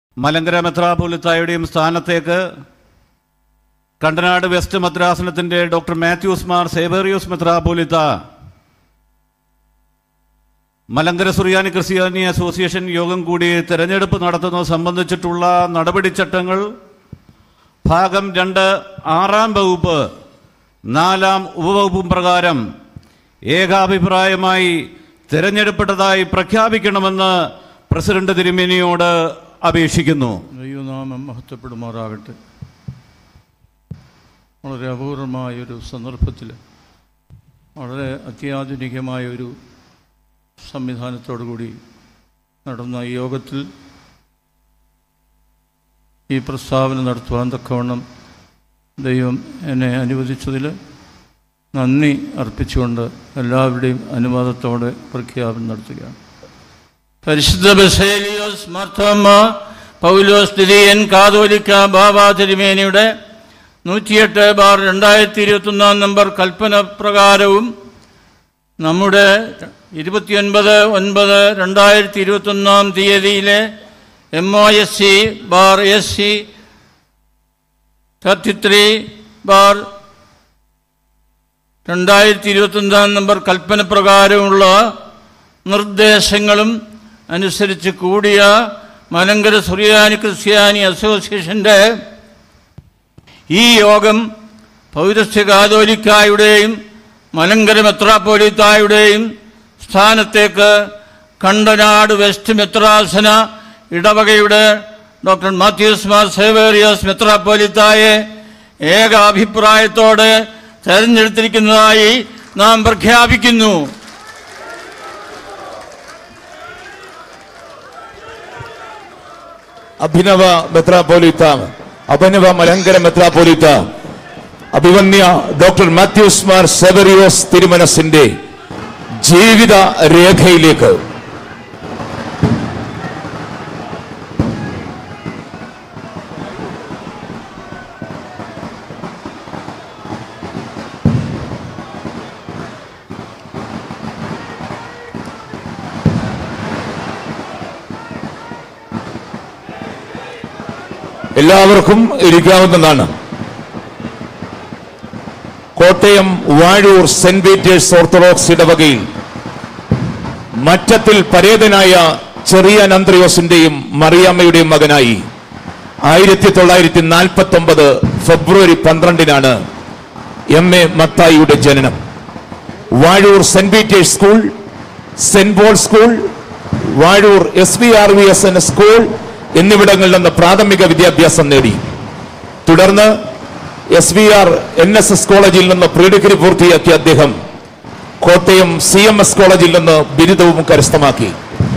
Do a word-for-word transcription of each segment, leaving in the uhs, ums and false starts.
മലങ്കര മെത്രാപ്പൊലീത്തായുടെയും സ്ഥാനത്തേക്ക് കണ്ടനാട് വെസ്റ്റ് മദ്രാസനത്തിൻ്റെ ഡോക്ടർ മാത്യൂസ് മാർ സെവേറിയോസ് മെത്രാപ്പൊലീത്ത മലങ്കര സുറിയാനി ക്രിസ്ത്യാനി അസോസിയേഷൻ യോഗം കൂടി തെരഞ്ഞെടുപ്പ് നടത്തുന്നത് സംബന്ധിച്ചിട്ടുള്ള നടപടിച്ചട്ടങ്ങൾ ഭാഗം രണ്ട് ആറാം വകുപ്പ് നാലാം ഉപവകുപ്പും പ്രകാരം ഏകാഭിപ്രായമായി തിരഞ്ഞെടുപ്പെട്ടതായി പ്രഖ്യാപിക്കണമെന്ന് പ്രസിഡന്റ് തിരുമേനിയോട് അപേക്ഷിക്കുന്നു. ദൈവനാമം മഹത്വപ്പെടുമാറാകട്ടെ. വളരെ അപൂർവമായൊരു സന്ദർഭത്തിൽ വളരെ അത്യാധുനികമായ ഒരു സംവിധാനത്തോടു കൂടി നടന്ന ഈ യോഗത്തിൽ ഈ പ്രസ്താവന നടത്തുവാൻ തക്കവണ്ണം ദൈവം എന്നെ അനുവദിച്ചതിൽ നന്ദി അർപ്പിച്ചുകൊണ്ട് എല്ലാവരുടെയും അനുവാദത്തോടെ പ്രഖ്യാപനം നടത്തുകയാണ്. പരിശുദ്ധ സെവേരിയോസ് മാർത്തോമ്മ പൗലോസ് ദ്വിതീയൻ കാതോലിക്ക ബാബാ തിരുമേനിയുടെ നൂറ്റിയെട്ട് ബാർ രണ്ടായിരത്തി ഇരുപത്തൊന്നാം നമ്പർ കൽപ്പന പ്രകാരവും നമ്മുടെ ഇരുപത്തിയൊൻപത് ഒൻപത് രണ്ടായിരത്തി ഇരുപത്തൊന്നാം തീയതിയിലെ M O S C bar S C thirty three bar രണ്ടായിരത്തി ഇരുപത്തൊന്നാം നമ്പർ കൽപ്പന പ്രകാരമുള്ള നിർദ്ദേശങ്ങളും അനുസരിച്ച് കൂടിയ മലങ്കര സുറിയാനി ക്രിസ്ത്യാനി അസോസിയേഷൻ്റെ ഈ യോഗം പൗരസ്ത്യ കാതോലിക്കായുടെയും മലങ്കര മെത്രാപ്പൊലീത്തായുടെയും സ്ഥാനത്തേക്ക് കണ്ടനാട് വെസ്റ്റ് മെത്രാസന ഇടവകയുടെ ഡോക്ടർ മാത്യൂസ് മാർ സെവേറിയോസ് മെത്രാപ്പൊലീത്തായെ ഏകാഭിപ്രായത്തോടെ തെരഞ്ഞെടുത്തിരിക്കുന്നതായി നാം പ്രഖ്യാപിക്കുന്നു. അഭിനവ മെത്രാപ്പൊലീത്ത അഭിനവ മലങ്കര മെത്രാപ്പൊലീത്ത അഭിവന്യ ഡോക്ടർ മാത്യൂസ് മാർ സെവേറിയോസ് തിരുമനസിന്റെ ജീവിത രേഖയിലേക്ക് എല്ലാവർക്കും ഇരിക്കാവുന്നതാണ്. Kottayam Vazhoor saint Peter's orthodox ഇടവകയിൽ മറ്റത്തിൽ പരേതനായ ചെറിയ അന്ത്രയോസിന്റെയും മറിയാമ്മയുടെയും മകനായി ആയിരത്തി തൊള്ളായിരത്തി നാൽപ്പത്തി ഒമ്പത് ഫെബ്രുവരി പന്ത്രണ്ടിനാണ് എം എ മത്തായിയുടെ ജനനം. Vazhoor saint Peter's school, saint Paul school, Vazhoor S V R V S N school എന്നിവിടങ്ങളിൽ നിന്ന് പ്രാഥമിക വിദ്യാഭ്യാസം നേടി. തുടർന്ന് S V R N S S കോളേജിൽ നിന്ന് പ്രീ ഡിഗ്രി പൂർത്തിയാക്കിയ അദ്ദേഹം കോട്ടയം സി എം എസ് കോളേജിൽ നിന്ന് ബിരുദവും കരസ്ഥമാക്കി.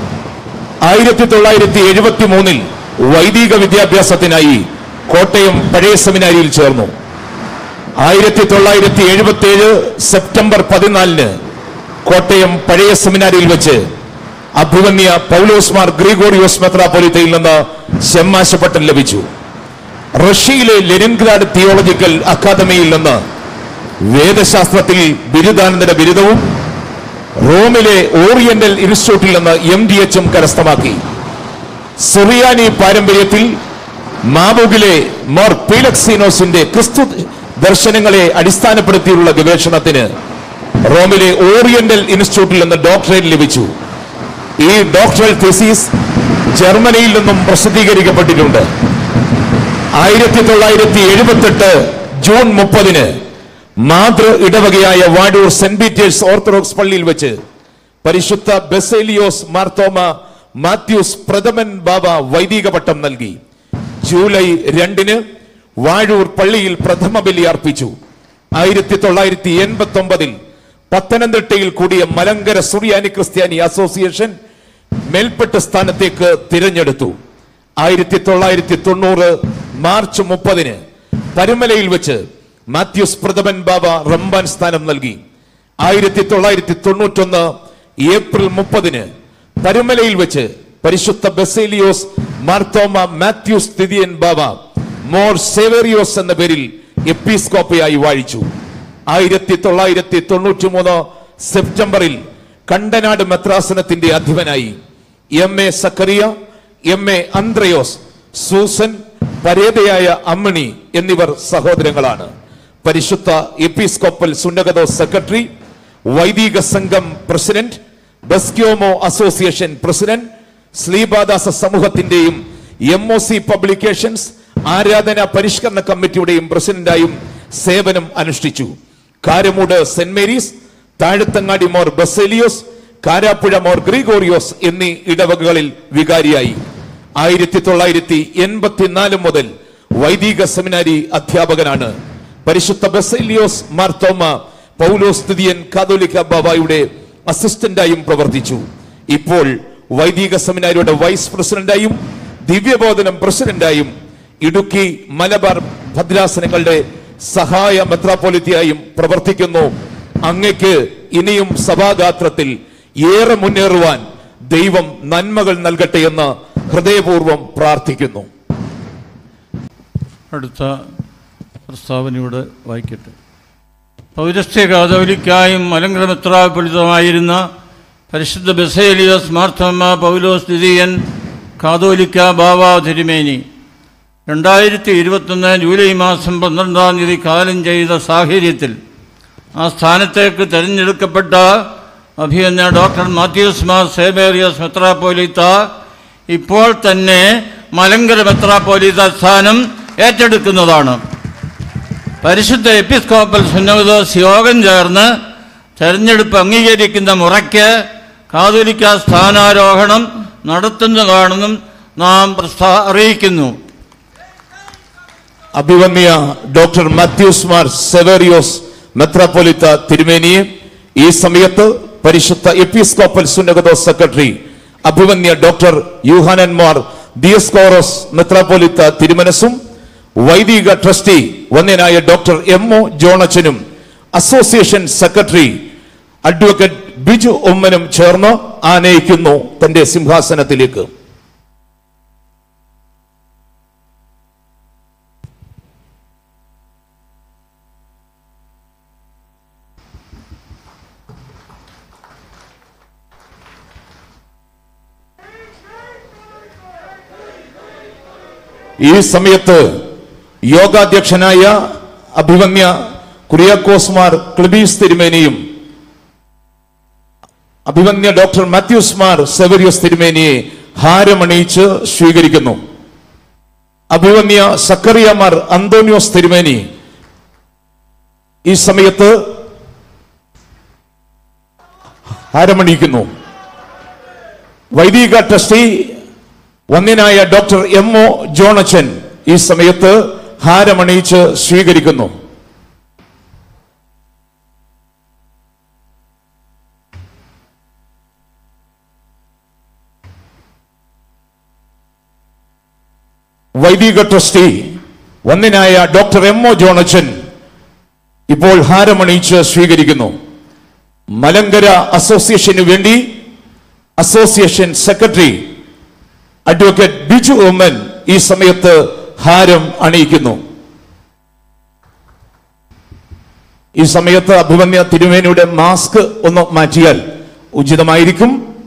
ആയിരത്തി തൊള്ളായിരത്തി എഴുപത്തി മൂന്നിൽ വൈദിക വിദ്യാഭ്യാസത്തിനായി കോട്ടയം പഴയ സെമിനാരിയിൽ ചേർന്നു. ആയിരത്തി തൊള്ളായിരത്തി എഴുപത്തി ഏഴ് സെപ്റ്റംബർ പതിനാലിന് കോട്ടയം പഴയ സെമിനാരിയിൽ വെച്ച് അഭിവന്യ പൗലോസ് മാർ ഗ്രിഗോറിയോസ് മെത്രാപ്പൊലീത്തയിൽ നിന്ന് ഷെമ്മാശപ്പട്ടം ലഭിച്ചു. റഷ്യയിലെ ലെനിൻഗ്രാഡ് തിയോളജിക്കൽ അക്കാദമിയിൽ നിന്ന് വേദശാസ്ത്രത്തിൽ ബിരുദാനന്തര ബിരുദവും റോമിലെ ഓറിയന്റൽ ഇൻസ്റ്റിറ്റ്യൂട്ടിൽ നിന്ന് എം ഡി എച്ചും കരസ്ഥമാക്കി. സുറിയാനി പാരമ്പര്യത്തിൽ മാബുഗിലെ മോർ പീലക്സീനോസിന്റെ ക്രിസ്തു ദർശനങ്ങളെ അടിസ്ഥാനപ്പെടുത്തിയുള്ള ഗവേഷണത്തിന് റോമിലെ ഓറിയന്റൽ ഇൻസ്റ്റിറ്റ്യൂട്ടിൽ നിന്ന് ഡോക്ടറേറ്റ് ലഭിച്ചു. ഈ ഡോക്ടറൽ തീസിസ് ജർമ്മനിയിൽ നിന്നും പ്രസിദ്ധീകരിക്കപ്പെട്ടിട്ടുണ്ട്. ആയിരത്തി തൊള്ളായിരത്തി എഴുപത്തി എട്ട് ജൂൺ മുപ്പതിന് മാതൃ ഇടവകയായ വാഴൂർ സെന്റ് പീറ്റേഴ്സ് ഓർത്തഡോക്സ് പള്ളിയിൽ വെച്ച് പരിശുദ്ധ ബസേലിയോസ് മാർത്തോമ മാത്യൂസ് പ്രഥമൻ ബാബ വൈദിക പട്ടം നൽകി. ജൂലൈ രണ്ടിന് വാഴൂർ പള്ളിയിൽ പ്രഥമ ബലി അർപ്പിച്ചു. ആയിരത്തി തൊള്ളായിരത്തി എൺപത്തി ഒമ്പതിൽ പത്തനംതിട്ടയിൽ കൂടിയ മലങ്കര സുറിയാനി ക്രിസ്ത്യാനി അസോസിയേഷൻ മേൽപ്പെട്ട സ്ഥാനത്തേക്ക് തിരഞ്ഞെടുത്തു. ആയിരത്തി തൊള്ളായിരത്തി തൊണ്ണൂറ് മാർച്ച് മുപ്പതിന് പരുമലയിൽ വെച്ച് മാത്യൂസ് പ്രഥമൻ ബാബ റംബാൻ സ്ഥാനം നൽകി. ആയിരത്തി തൊള്ളായിരത്തി തൊണ്ണൂറ്റൊന്ന് ഏപ്രിൽ മുപ്പതിന് പരുമലയിൽ വെച്ച് പരിശുദ്ധ ബസേലിയോസ് മാർത്തോമ മാത്യൂസ് ദ്വിതീയൻ ബാബ മോർ സെവേറിയോസ് എന്ന പേരിൽ എപ്പിസ്കോപ്പയായി വാഴിച്ചു. ആയിരത്തി തൊള്ളായിരത്തി തൊണ്ണൂറ്റി മൂന്ന് സെപ്റ്റംബറിൽ കണ്ടനാട് മെത്രാസനത്തിന്റെ അധിപനായി. M A Zachariah, M A Anthrayos Susan, പരേതയായ അമ്മിണി എന്നിവർ സഹോദരങ്ങളാണ്. പരിശുദ്ധ എപ്പിസ്കോപ്പൽ സുന്നകദോസ് സെക്രട്ടറി, വൈദിക സംഘം പ്രസിഡന്റ്, ബസ്ക്യോമോ അസോസിയേഷൻ പ്രസിഡന്റ്, സ്ലീബാദാസ സമൂഹത്തിന്റെയും എം ഒ സി പബ്ലിക്കേഷൻസ് ആരാധന പരിഷ്കരണ കമ്മിറ്റിയുടെയും പ്രസിഡന്റായും സേവനം അനുഷ്ഠിച്ചു. കാരമൂട് സെന്റ് മേരീസ്, താഴത്തങ്ങാടി മോർ ബസേലിയോസ്, കാരാപ്പുഴ മോർ ഗ്രിഗോറിയോസ് എന്നീ ഇടവകകളിൽ വികാരിയായി. ആയിരത്തി തൊള്ളായിരത്തി എൺപത്തിനാല് മുതൽ വൈദിക സെമിനാരി അധ്യാപകനാണ്. പരിശുദ്ധ ബസേലിയോസ് മാർത്തോമ പൗലോസ് തിതിയൻ കാതോലിക്ക ബാബായുടെ അസിസ്റ്റന്റായും പ്രവർത്തിച്ചു. ഇപ്പോൾ വൈദിക സെമിനാരിയുടെ വൈസ് പ്രസിഡന്റായും ദിവ്യബോധനം പ്രസിഡന്റായും ഇടുക്കി മലബാർ ഭദ്രാസനങ്ങളുടെ സഹായ മെത്രാപ്പൊലിത്തയായും പ്രവർത്തിക്കുന്നു. അങ്ങയ്ക്ക് ഇനിയും സഭാഗാത്രത്തിൽ ഏറെ മുന്നേറുവാൻ ദൈവം നന്മകൾ നൽകട്ടെ എന്ന് ഹൃദയപൂർവ്വം പ്രാർത്ഥിക്കുന്നു. അടുത്ത പ്രസ്താവനയോട് വായിക്കട്ടെ. പൗരസ്ത്യ കാതോലിക്കായും മലങ്കര മെത്രാപ്പൊലിത്തമായിരുന്ന പരിശുദ്ധ ബസേലിയോസ് മാർത്തോമ പൗലോസ് ദ്വിതീയൻ കാതോലിക്ക ബാവാ തിരുമേനി രണ്ടായിരത്തി ഇരുപത്തൊന്ന് ജൂലൈ മാസം പന്ത്രണ്ടാം തീയതി കാലം ചെയ്ത സാഹചര്യത്തിൽ ആ സ്ഥാനത്തേക്ക് തിരഞ്ഞെടുക്കപ്പെട്ട അഭിയന്യ ഡോക്ടർ മാത്യൂസ് മാർ സേവേറിയോസ് മെത്രാപ്പൊലീത്ത ഇപ്പോൾ തന്നെ മലങ്കര മെത്രാപ്പൊലീത്ത സ്ഥാനം ഏറ്റെടുക്കുന്നതാണ്. പരിശുദ്ധ എപ്പിസ്കോപ്പൽ സുന്നകദോസ് യോഗം ചേർന്ന് തെരഞ്ഞെടുപ്പ് അംഗീകരിക്കുന്ന മുറയ്ക്ക് കാതോലിക്ക സ്ഥാനാരോഹണം നടത്തുന്നതാണെന്നും നാം പ്രസ്താ അറിയിക്കുന്നു. അഭിവന്യ ഡോക്ടർ മാത്യൂസ് മാർ സെവേറിയോസ് മെത്രാപ്പൊലീത്ത തിരുമേനിയെ ഈ സമയത്ത് പരിശുദ്ധ എപ്പിസ്കോപ്പൽ സുന്നകദോസ് സെക്രട്ടറി അഭിവന്യ ഡോക്ടർ യൂഹാനൻ മാർ ദിയസ്കോറോസ് മെത്രാപ്പൊലീത്ത തിരുമനസും വൈദിക ട്രസ്റ്റി വന്യനായ ഡോക്ടർ എം ഒ ജോണച്ചനും അസോസിയേഷൻ സെക്രട്ടറി അഡ്വക്കേറ്റ് ബിജു ഉമ്മനും ചേർന്ന് ആനയിക്കുന്നു തന്റെ സിംഹാസനത്തിലേക്ക്. ഈ സമയത്ത് യോഗാധ്യക്ഷനായ അഭിവന്യ കുര്യാക്കോസ് മാർ ക്ലിബീസ് തിരുമേനിയും അഭിവന്യ ഡോക്ടർ മാത്യൂസ് മാർ സെവരിയോസ് തിരുമേനിയെ ഹാരമണിയിച്ച് സ്വീകരിക്കുന്നു. അഭിവന്യ സക്കറിയ മാർ അന്തോണിയോസ് തിരുമേനി ഈ സമയത്ത് ഹാരമണിയിക്കുന്നു. വൈദിക ട്രസ്റ്റി വന്യനായ ഡോക്ടർ എം ഒ ജോണച്ചൻ ഈ സമയത്ത് ഹാരമണിയിച്ച് സ്വീകരിക്കുന്നു. വൈദിക ട്രസ്റ്റി വന്യനായ ഡോക്ടർ എം ഒ ജോണച്ചൻ ഇപ്പോൾ ഹാരമണിയിച്ച് സ്വീകരിക്കുന്നു. മലങ്കര അസോസിയേഷന് വേണ്ടി association secretary advocate Biju Oommen ഈ സമയത്ത് ഹാരം അണിയിക്കുന്നു. ഈ സമയത്ത് അഭിവന്യ തിരുമേനിയുടെ മാസ്ക് ഒന്ന് മാറ്റിയാൽ ഉചിതമായിരിക്കും.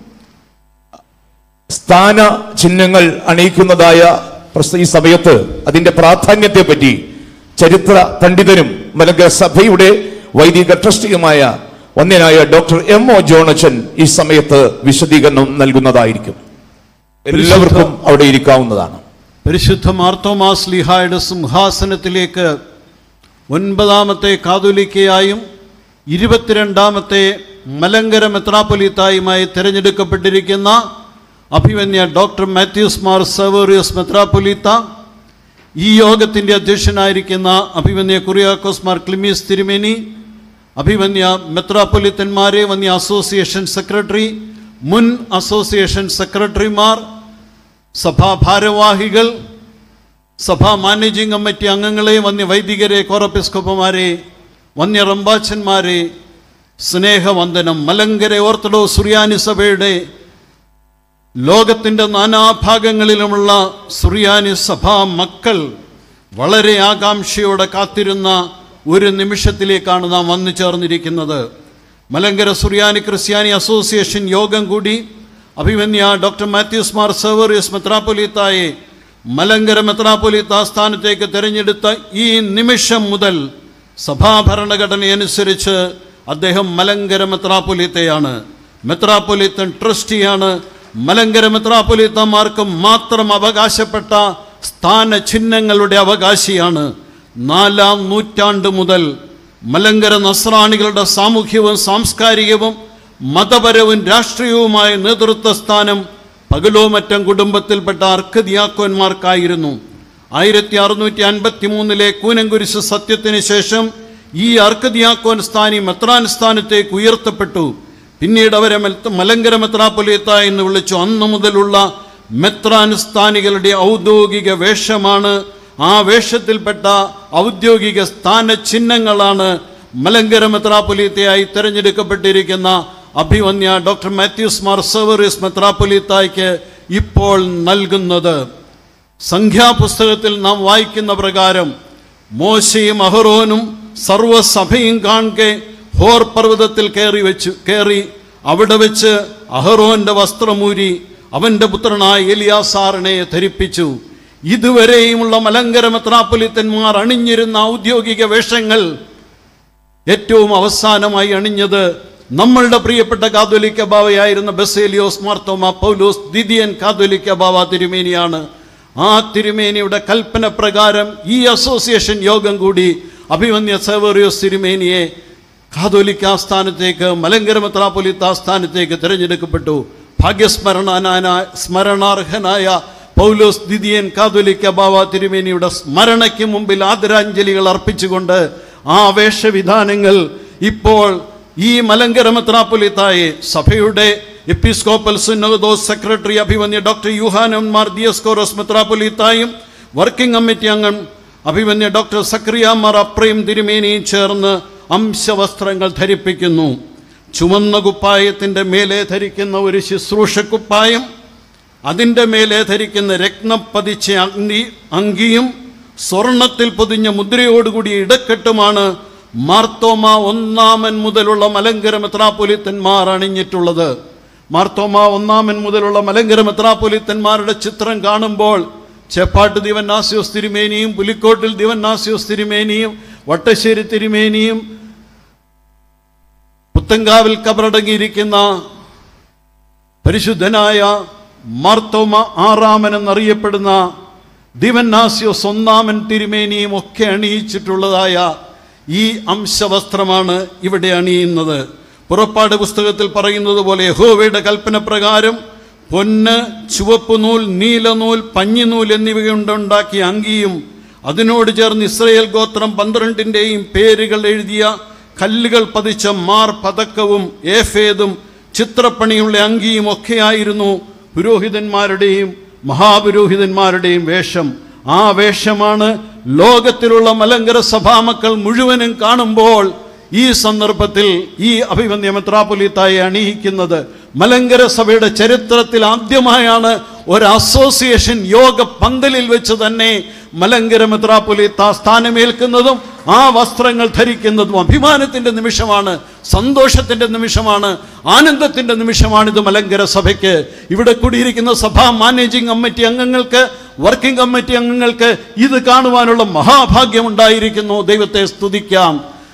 സ്ഥാന ചിഹ്നങ്ങൾ അണിയിക്കുന്നതായ ഈ സമയത്ത് അതിന്റെ പ്രാധാന്യത്തെ പറ്റി ചരിത്ര പണ്ഡിതനും മലങ്കര സഭയുടെ വൈദിക ട്രസ്റ്റിയുമായ വന്യനായ ഡോക്ടർ എം ഒ ജോണച്ചൻ ഈ സമയത്ത് വിശദീകരണം നൽകുന്നതായിരിക്കും. എല്ലാവർക്കും അവിടെ ഇരിക്കാവുന്നതാണ്. പരിശുദ്ധ മാർത്തോമാ ശ്ലീഹായുടെ സിംഹാസനത്തിലേക്ക് ഒൻപതാമത്തെ കാതോലിക്കയായും ഇരുപത്തിരണ്ടാമത്തെ മലങ്കര മെത്രാപ്പൊലീത്തായുമായി തിരഞ്ഞെടുക്കപ്പെട്ടിരിക്കുന്ന അഭിവന്യ ഡോക്ടർ മാത്യൂസ് മാർ സെവേറിയോസ് മെത്രാപ്പൊലീത്ത, ഈ യോഗത്തിൻ്റെ അധ്യക്ഷനായിരിക്കുന്ന അഭിവന്യ കുര്യാക്കോസ് മാർ ക്ലിമീസ് തിരുമേനി, അഭിവന്യ മെത്രാപ്പൊലീത്തന്മാരെ, വന്യ അസോസിയേഷൻ സെക്രട്ടറി, മുൻ അസോസിയേഷൻ സെക്രട്ടറിമാർ, സഭാ ഭാരവാഹികൾ, സഭാ മാനേജിംഗ് കമ്മിറ്റി അംഗങ്ങളെ, വന്യ വൈദികരെ, കോറപ്പിസ്കോപ്പമാരെ, വന്യ റമ്പാച്ചന്മാരെ, സ്നേഹവന്ദനം. മലങ്കര ഓർത്തഡോക്സ് സുറിയാനി സഭയുടെ ലോകത്തിൻ്റെ നാനാഭാഗങ്ങളിലുമുള്ള സുറിയാനി സഭാ മക്കൾ വളരെ ആകാംക്ഷയോടെ കാത്തിരുന്ന ഒരു നിമിഷത്തിലേക്കാണ് നാം വന്നു ചേർന്നിരിക്കുന്നത്. മലങ്കര സുറിയാനി ക്രിസ്ത്യാനി അസോസിയേഷൻ യോഗം കൂടി അഭിവന്യ ഡോക്ടർ മാത്യൂസ് മാർ സെവേറിയോസ് മെത്രാപ്പൊലീത്തായെ മലങ്കര മെത്രാപ്പൊലീത്ത സ്ഥാനത്തേക്ക് തിരഞ്ഞെടുത്ത ഈ നിമിഷം മുതൽ സഭാഭരണഘടനയനുസരിച്ച് അദ്ദേഹം മലങ്കര മെത്രാപ്പൊലീത്തയാണ്, മെത്രാപ്പൊലീത്തൻ ട്രസ്റ്റിയാണ്. മലങ്കര മെത്രാപ്പൊലീത്തമാർക്ക് മാത്രം അവകാശപ്പെട്ട സ്ഥാന ചിഹ്നങ്ങളുടെ അവകാശിയാണ്. നാലാം നൂറ്റാണ്ട് മുതൽ മലങ്കര നസ്രാണികളുടെ സാമൂഹ്യവും സാംസ്കാരികവും മതപരവും രാഷ്ട്രീയവുമായ നേതൃത്വ സ്ഥാനം പകലോമറ്റം കുടുംബത്തിൽപ്പെട്ട അർക്കദിയാക്കോന്മാർക്കായിരുന്നു. ആയിരത്തി അറുന്നൂറ്റി അൻപത്തി മൂന്നിലെ കൂനംകുരിശ് സത്യത്തിന് ശേഷം ഈ അർക്കദിയാക്കോൻ സ്ഥാനി മെത്രാൻ സ്ഥാനത്തേക്ക് ഉയർത്തപ്പെട്ടു. പിന്നീട് അവരെ മലങ്കര മെത്രാപ്പൊലീത്ത എന്ന് വിളിച്ചു. അന്നു മുതലുള്ള മെത്രാൻ സ്ഥാനികളുടെ ഔദ്യോഗിക വേഷമാണ്, ആ വേഷത്തിൽപ്പെട്ട ഔദ്യോഗിക സ്ഥാന ചിഹ്നങ്ങളാണ് മലങ്കര മെത്രാപ്പൊലീത്തയായി തിരഞ്ഞെടുക്കപ്പെട്ടിരിക്കുന്ന അഭിവന്യ ഡോക്ടർ മാത്യൂസ് മാർ സെവറിയസ് മെത്രാപ്പൊലീത്തായ്ക്ക് ഇപ്പോൾ നൽകുന്നത്. സംഖ്യാപുസ്തകത്തിൽ നാം വായിക്കുന്ന പ്രകാരം മോശയും അഹറോനും സർവ്വസഭയും കാണെ ഹോർ പർവ്വതത്തിൽ കയറി വെച്ചു കയറി അവിടെ വെച്ച് അഹറോന്റെ വസ്ത്രമൂരി അവൻ്റെ പുത്രനായ എലിയാസാറിനെ ധരിപ്പിച്ചു. ഇതുവരെയുമുള്ള മലങ്കര മെത്രാപ്പൊലീത്തന്മാർ അണിഞ്ഞിരുന്ന ഔദ്യോഗിക വേഷങ്ങൾ ഏറ്റവും അവസാനമായി അണിഞ്ഞത് നമ്മളുടെ പ്രിയപ്പെട്ട കാതോലിക്ക ബാവയായിരുന്ന ബസേലിയോസ് മാർത്തോമ പൗലോസ് ദ്വിതീയൻ കാതോലിക്ക ബാവ തിരുമേനിയാണ്. ആ തിരുമേനിയുടെ കൽപ്പന പ്രകാരം ഈ അസോസിയേഷൻ യോഗം കൂടി അഭിവന്യ സെവറിയോസ് തിരുമേനിയെ കാതോലിക്ക സ്ഥാനത്തേക്ക്, മലങ്കര മെത്രാപ്പൊലീത്ത സ്ഥാനത്തേക്ക് തിരഞ്ഞെടുക്കപ്പെട്ടു. ഭാഗ്യസ്മരണാന സ്മരണാർഹനായ പൗലോസ് ദ്വിതീയൻ കാതോലിക്ക ബാവ തിരുമേനിയുടെ സ്മരണയ്ക്ക് മുമ്പിൽ ആദരാഞ്ജലികൾ അർപ്പിച്ചുകൊണ്ട് ആ വേഷവിധാനങ്ങൾ ഇപ്പോൾ ഈ മലങ്കര മെത്രാപ്പൊലീത്തായെ സഭയുടെ എപ്പിസ്കോപ്പൽ സിനോദോസ് സെക്രട്ടറി അഭിവന്യ ഡോക്ടർ യൂഹാനോൻ മാർ ദിയസ്കോറോസ് മെത്രാപ്പൊലീത്തായും വർക്കിംഗ് കമ്മിറ്റി അംഗം അഭിവന്യ ഡോക്ടർ സക്രിയ മാർ അപ്രേം തിരുമേനിയും ചേർന്ന് അംശവസ്ത്രങ്ങൾ ധരിപ്പിക്കുന്നു. ചുവന്ന കുപ്പായത്തിൻ്റെ മേലെ ധരിക്കുന്ന ഒരു ശുശ്രൂഷ കുപ്പായം, അതിൻ്റെ മേലെ ധരിക്കുന്ന രത്നം പതിച്ച അങ്കി അങ്കിയും സ്വർണത്തിൽ പൊതിഞ്ഞ മുദ്രയോടുകൂടിയ ഇടക്കെട്ടുമാണ് മാർത്തോമ ഒന്നാമൻ മുതലുള്ള മലങ്കര മെത്രാപ്പൊലീത്തന്മാർ അണിഞ്ഞിട്ടുള്ളത്. മാർത്തോമ ഒന്നാമൻ മുതലുള്ള മലങ്കര മെത്രാപ്പൊലീത്തന്മാരുടെ ചിത്രം കാണുമ്പോൾ ചേപ്പാട്ട് ദിവന്നാസ്യോസ് തിരുമേനിയും പുലിക്കോട്ടിൽ ദിവന്നാസ്യോസ് തിരുമേനിയും വട്ടശ്ശേരി തിരുമേനിയും പുത്തങ്കാവിൽ കബറടങ്ങിയിരിക്കുന്ന പരിശുദ്ധനായ മാർത്തോമ ആറാമൻ എന്നറിയപ്പെടുന്ന ദിവന്നാസ്യോസ് ഒന്നാമൻ തിരുമേനിയും ഒക്കെ അണിയിച്ചിട്ടുള്ളതായ ഈ അംശവസ്ത്രമാണ് ഇവിടെ അണിയുന്നത്. പുറപ്പാട് പുസ്തകത്തിൽ പറയുന്നത് പോലെ യഹോവയുടെ കൽപ്പന പ്രകാരം പൊന്ന്, ചുവപ്പ് നൂൽ, നീലനൂൽ, പഞ്ഞിനൂൽ എന്നിവയുണ്ടുണ്ടാക്കിയ അങ്കിയും അതിനോട് ചേർന്ന് ഇസ്രയേൽ ഗോത്രം പന്ത്രണ്ടിൻ്റെയും പേരുകൾ എഴുതിയ കല്ലുകൾ പതിച്ച മാർ പതക്കവും ഏഫേദും ചിത്രപ്പണിയുള്ള അങ്കിയും ഒക്കെയായിരുന്നു പുരോഹിതന്മാരുടെയും മഹാപുരോഹിതന്മാരുടെയും വേഷം. ആ വേഷമാണ് ലോകത്തിലുള്ള മലങ്കര സഭാമക്കൾ മുഴുവനും കാണുമ്പോൾ ഈ സന്ദർഭത്തിൽ ഈ അഭിവന്യ മെത്രാപ്പൊലീത്തായെ അണിയിക്കുന്നത്. മലങ്കര സഭയുടെ ചരിത്രത്തിൽ ആദ്യമായാണ് ഒരു അസോസിയേഷൻ യോഗ പന്തലിൽ വെച്ച് തന്നെ മലങ്കര മെത്രാപ്പൊലീത്ത സ്ഥാനമേൽക്കുന്നതും ആ വസ്ത്രങ്ങൾ ധരിക്കുന്നതും. അഭിമാനത്തിൻ്റെ നിമിഷമാണ്, സന്തോഷത്തിൻ്റെ നിമിഷമാണ്, ആനന്ദത്തിൻ്റെ നിമിഷമാണിത് മലങ്കര സഭയ്ക്ക്. ഇവിടെ കൂടിയിരിക്കുന്ന സഭാ മാനേജിംഗ് കമ്മിറ്റി അംഗങ്ങൾക്ക്, വർക്കിംഗ് കമ്മിറ്റി അംഗങ്ങൾക്ക് ഇത് കാണുവാനുള്ള മഹാഭാഗ്യമുണ്ടായിരിക്കുന്നു. ദൈവത്തെ സ്തുതിക്കാം.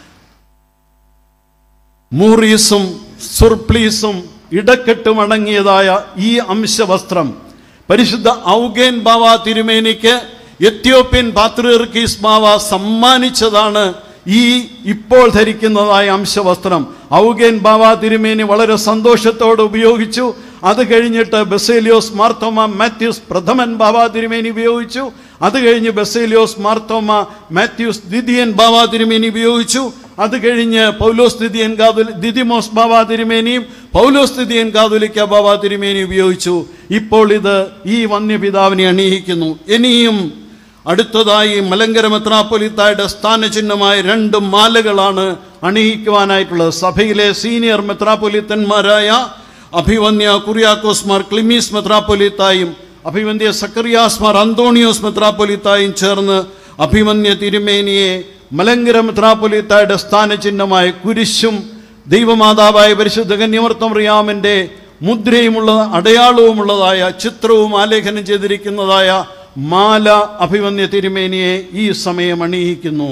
മൂറീസും സുർപ്ലീസും ഇടക്കെട്ടും അടങ്ങിയതായ ഈ അംശവസ്ത്രം പരിശുദ്ധ ഔഗേൻ ബാവ തിരുമേനിക്ക് എത്യോപ്യൻ പാത്രിയർക്കീസ് ബാവ സമ്മാനിച്ചതാണ് ഈ ഇപ്പോൾ ധരിക്കുന്നതായ അംശവസ്ത്രം. ഔഗേൻ ബാവ തിരുമേനി വളരെ സന്തോഷത്തോടെ ഉപയോഗിച്ചു. അത് കഴിഞ്ഞിട്ട് ബസേലിയോസ് മാർത്തോമ മാത്യൂസ് പ്രഥമൻ ബാവ തിരുമേനി ഉപയോഗിച്ചു. അത് കഴിഞ്ഞ് ബസേലിയോസ് മാർത്തോമ മാത്യൂസ് ദ്വിതീയൻ ബാവ തിരുമേനി ഉപയോഗിച്ചു. അത് കഴിഞ്ഞ് പൗലോസ് ദ്വിതീയൻ കാതോലി ദിദിമോസ് ബാവ തിരുമേനിയും പൗലോസ് ദ്വിതീയൻ കാതോലിക്ക ബാവ തിരുമേനി ഉപയോഗിച്ചു. ഇപ്പോൾ ഇത് ഈ വന്യപിതാവിനെ അണിയിക്കുന്നു. ഇനിയും അടുത്തതായി മലങ്കര മെത്രാപ്പൊലീത്തായുടെ സ്ഥാനചിഹ്നമായ രണ്ട് മാലകളാണ് അണിയിക്കുവാനായിട്ടുള്ളത്. സഭയിലെ സീനിയർ മെത്രാപ്പൊലീത്തന്മാരായ അഭിവന്യ കുറിയാക്കോസ് മാർ ക്ലിമീസ് മെത്രാപ്പൊലീത്തായും അഭിവന്യ സക്കറിയാസ് മാർ അന്തോണിയോസ് മെത്രാപ്പൊലീത്തായും ചേർന്ന് അഭിമന്യ തിരുമേനിയെ മലങ്കര മെത്രാപ്പൊലീത്തായുടെ സ്ഥാനചിഹ്നമായ കുരിശും ദൈവമാതാവായ പരിശുദ്ധ കന്യമർത്തമറിയാമൻ്റെ മുദ്രയുമുള്ള അടയാളവുമുള്ളതായ ചിത്രവും ആലേഖനം ചെയ്തിരിക്കുന്നതായ മാല അഭിവന്യ തിരുമേനിയെ ഈ സമയം അണിയിക്കുന്നു.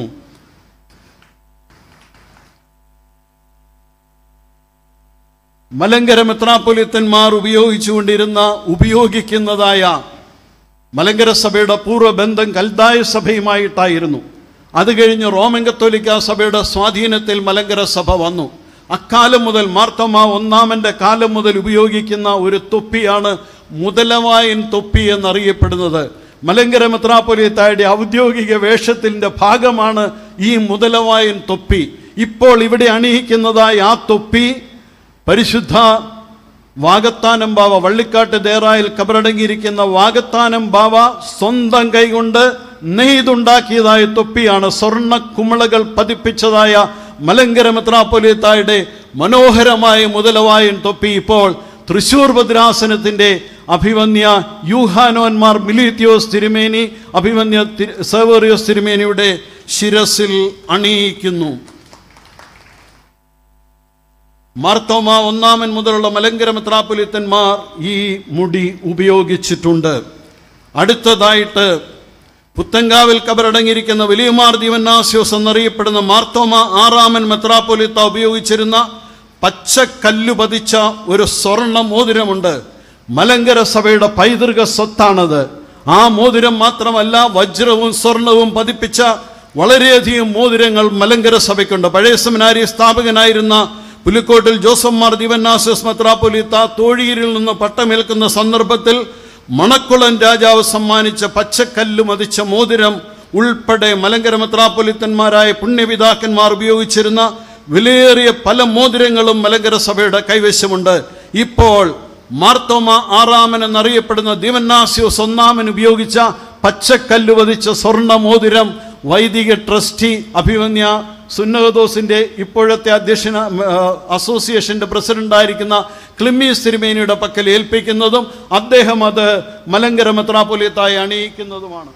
മലങ്കര മെത്രാപ്പൊലീത്തന്മാർ ഉപയോഗിച്ചുകൊണ്ടിരുന്ന ഉപയോഗിക്കുന്നതായ മലങ്കര സഭയുടെ പൂർവ്വബന്ധം കൽദായ സഭയുമായിട്ടായിരുന്നു. അത് കഴിഞ്ഞ് റോമൻ കത്തോലിക്ക സഭയുടെ സ്വാധീനത്തിൽ മലങ്കര സഭ വന്നു. അക്കാലം മുതൽ മാർത്തോമ ഒന്നാമൻ്റെ കാലം മുതൽ ഉപയോഗിക്കുന്ന ഒരു തൊപ്പിയാണ് മുതലവായൻ തൊപ്പി എന്നറിയപ്പെടുന്നത്. മലങ്കര മെത്രാപ്പൊലീത്തായുടെ ഔദ്യോഗിക വേഷത്തിൻ്റെ ഭാഗമാണ് ഈ മുതലവായൻ തൊപ്പി. ഇപ്പോൾ ഇവിടെ അണിയിക്കുന്നതായ ആ തൊപ്പി പരിശുദ്ധ വാകത്താനം ബാവ, വള്ളിക്കാട്ട് ദേറായിൽ കബറടങ്ങിയിരിക്കുന്ന വാകത്താനം ബാവ സ്വന്തം കൈകൊണ്ട് നെയ്തുണ്ടാക്കിയതായ തൊപ്പിയാണ്. സ്വർണ്ണ കുമിളകൾ പതിപ്പിച്ചതായ മലങ്കര മെത്രാപ്പൊലീത്തായുടെ മനോഹരമായ മുതലവായൻ തൊപ്പി ഇപ്പോൾ തൃശ്ശൂർ ഭദ്രാസനത്തിൻ്റെ അഭിവന്യ യൂഹാനോന്മാർ മിലീത്തിയോസ് തിരുമേനി, അഭിവന്യ സെവേറിയോസ് തിരുമേനിയുടെ ശിരസിൽ അണിയിക്കുന്നു. മാർത്തോമ ഒന്നാമൻ മുതലുള്ള മലങ്കര മെത്രാപ്പൊലീത്തന്മാർ ഈ മുടി ഉപയോഗിച്ചിട്ടുണ്ട്. അടുത്തതായിട്ട് പുത്തങ്കാവിൽ കബറടങ്ങിയിരിക്കുന്ന വലിയമാർ ദിവന്നാസ്യോസ് എന്നറിയപ്പെടുന്ന മാർത്തോമ ആറാമൻ മെത്രാപ്പൊലീത്ത ഉപയോഗിച്ചിരുന്ന പച്ചക്കല്ലു പതിച്ച ഒരു സ്വർണ്ണ മോതിരമുണ്ട്. മലങ്കര സഭയുടെ പൈതൃക സ്വത്താണത്. ആ മോതിരം മാത്രമല്ല, വജ്രവും സ്വർണവും പതിപ്പിച്ച വളരെയധികം മോതിരങ്ങൾ മലങ്കര സഭയ്ക്കുണ്ട്. പഴയ സെമിനാരി സ്ഥാപകനായിരുന്ന പുലിക്കോട്ടിൽ ജോസഫ് മാർ ദിവന്നാസ്യോസ് മെത്രാപ്പൊലീത്ത തോഴിയിരിൽ നിന്ന് പട്ടമേൽക്കുന്ന സന്ദർഭത്തിൽ മണക്കുളൻ രാജാവ് സമ്മാനിച്ച പച്ചക്കല്ല് മതിച്ച മോതിരം ഉൾപ്പെടെ മലങ്കര മെത്രാപ്പൊലീത്തന്മാരായ പുണ്യപിതാക്കന്മാർ ഉപയോഗിച്ചിരുന്ന വിലയേറിയ പല മോതിരങ്ങളും മലങ്കര സഭയുടെ കൈവശമുണ്ട്. ഇപ്പോൾ മാർത്തോമ ആറാമൻ എന്നറിയപ്പെടുന്ന ദിവന്നാസ്യോസ് ഒന്നാമൻ ഉപയോഗിച്ച പച്ചക്കല്ല് പതിച്ച സ്വർണ്ണ മോതിരം വൈദിക ട്രസ്റ്റി അഭിവന്യ സുന്നഹദോസിൻ്റെ ഇപ്പോഴത്തെ അധ്യക്ഷന അസോസിയേഷൻ്റെ പ്രസിഡൻ്റായിരിക്കുന്ന ക്ലിമ്മീസ് തിരുമേനിയുടെ പക്കൽ ഏൽപ്പിക്കുന്നതും അദ്ദേഹം അത് മലങ്കര മെത്രാപ്പൊലീത്തായി അണിയിക്കുന്നതുമാണ്.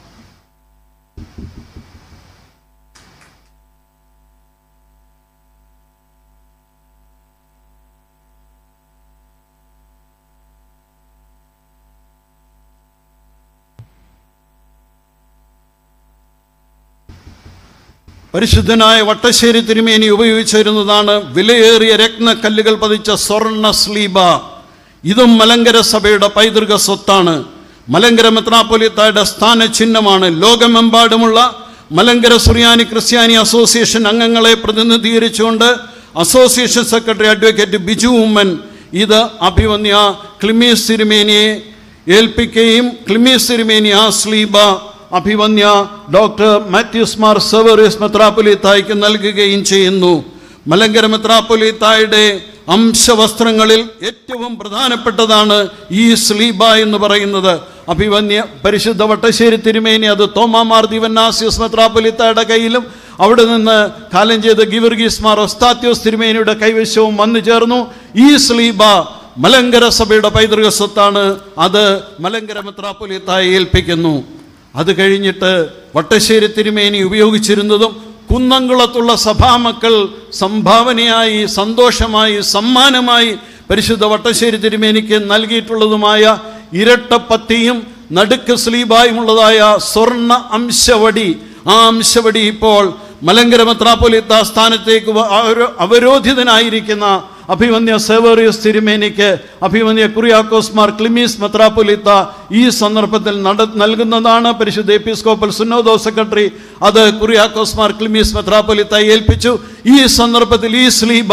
പരിശുദ്ധനായ വട്ടശ്ശേരി തിരുമേനി ഉപയോഗിച്ചിരുന്നതാണ് വിലയേറിയ രത്നക്കല്ലുകൾ പതിച്ച സ്വർണ്ണ സ്ലീബ. ഇതും മലങ്കര സഭയുടെ പൈതൃക സ്വത്താണ്. മലങ്കര മെത്രാപ്പൊലീത്തായുടെ സ്ഥാനചിഹ്നമാണ്. ലോകമെമ്പാടുമുള്ള മലങ്കര സുറിയാനി ക്രിസ്ത്യാനി അസോസിയേഷൻ അംഗങ്ങളെ പ്രതിനിധീകരിച്ചുകൊണ്ട് association secretary advocate Biju Oommen ഇത് അഭിവന്യ ക്ലിമ്മീസ് തിരുമേനിയെ ഏൽപ്പിക്കുകയും ക്ലിമ്മീസ് തിരുമേനി ആ സ്ലീബ അഭിവന്യ ഡോക്ടർ മാത്യൂസ് മാർ സെവേറിയോസ് മെത്രാപ്പൊലീത്തായ്ക്ക് നൽകുകയും ചെയ്യുന്നു. മലങ്കര മെത്രാപ്പൊലീത്തായുടെ അംശവസ്ത്രങ്ങളിൽ ഏറ്റവും പ്രധാനപ്പെട്ടതാണ് ഈ സ്ലീബ എന്ന് പറയുന്നത്. അഭിവന്യ പരിശുദ്ധ വട്ടശ്ശേരി തിരുമേനി അത് തോമാമാർ ദിവന്നാസ്യോസ് മെത്രാപ്പൊലീത്തായുടെ കയ്യിലും അവിടെ നിന്ന് കാലം ചെയ്ത ഗിവർഗീസ് മാർ ഒസ്താത്യോസ് തിരുമേനിയുടെ കൈവശവും വന്നു ചേർന്നു. ഈ സ്ലീബ മലങ്കര സഭയുടെ പൈതൃക സ്വത്താണ്. അത് മലങ്കര മെത്രാപ്പൊലീത്തായെ ഏൽപ്പിക്കുന്നു. അത് കഴിഞ്ഞിട്ട് വട്ടശ്ശേരി തിരുമേനി ഉപയോഗിച്ചിരുന്നതും കുന്നംകുളത്തുള്ള സഭാമക്കൾ സംഭാവനയായി, സന്തോഷമായി, സമ്മാനമായി പരിശുദ്ധ വട്ടശ്ശേരി തിരുമേനിക്ക് നൽകിയിട്ടുള്ളതുമായ ഇരട്ടപ്പത്തിയും നടുക്ക് സ്ലീബായുമുള്ളതായ സ്വർണ്ണ അംശവടി. ആ അംശവടി ഇപ്പോൾ മലങ്കര മെത്രാപ്പൊലീത്ത സ്ഥാനത്തേക്ക് അവരോധിതനായിരിക്കുന്ന അഭിവന്യ സെവേറിയോസ് തിരുമേനിക്ക് അഭിവന്യ കുറിയാക്കോസ് മാർ ക്ലിമ്മീസ് മെത്രാപ്പൊലീത്ത ഈ സന്ദർഭത്തിൽ നട നൽകുന്നതാണ്. പരിശുദ്ധ എപ്പിസ്കോപ്പൽ സുന്നോദോസ് സെക്രട്ടറി അത് കുറിയാക്കോസ് മാർ ക്ലിമ്മീസ് മെത്രാപ്പൊലീത്തായി ഏൽപ്പിച്ചു. ഈ സന്ദർഭത്തിൽ ഈ സ്ലീബ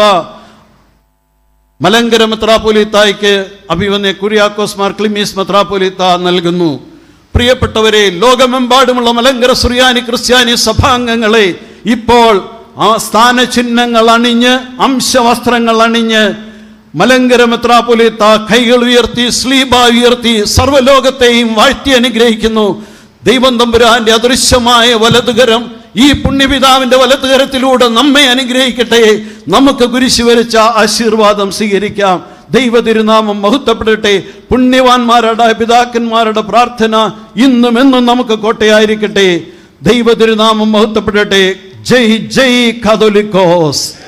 മലങ്കര മെത്രാപ്പൊലീത്തായ്ക്ക് അഭിവന്യ കുറിയാക്കോസ് മാർ ക്ലിമ്മീസ് മെത്രാപ്പൊലീത്ത നൽകുന്നു. പ്രിയപ്പെട്ടവരെ, ലോകമെമ്പാടുമുള്ള മലങ്കര സുറിയാനി ക്രിസ്ത്യാനി സഭാംഗങ്ങളെ ഇപ്പോൾ ആ സ്ഥാനചിഹ്നങ്ങൾ അണിഞ്ഞ് അംശവസ്ത്രങ്ങൾ അണിഞ്ഞ് മലങ്കര മെത്രാപ്പൊലീത്ത കൈകൾ ഉയർത്തി സ്ലീബ ഉയർത്തി സർവ്വലോകത്തെയും വാഴ്ത്തി അനുഗ്രഹിക്കുന്നു. ദൈവം തമ്പുരാന്റെ അദൃശ്യമായ വലതുകരം ഈ പുണ്യപിതാവിന്റെ വലതുകരത്തിലൂടെ നമ്മെ അനുഗ്രഹിക്കട്ടെ. നമുക്ക് കുരിശ് വരച്ച ആശീർവാദം സ്വീകരിക്കാം. ദൈവ തിരുനാമം മഹത്വപ്പെടട്ടെ. പുണ്യവാന്മാരുടെ പിതാക്കന്മാരുടെ പ്രാർത്ഥന ഇന്നും എന്നും നമുക്ക് കോട്ടയായിരിക്കട്ടെ. ദൈവ തിരുനാമം മഹത്വപ്പെടട്ടെ. ജയ് ജയ് കാതോലിക്കോസ്.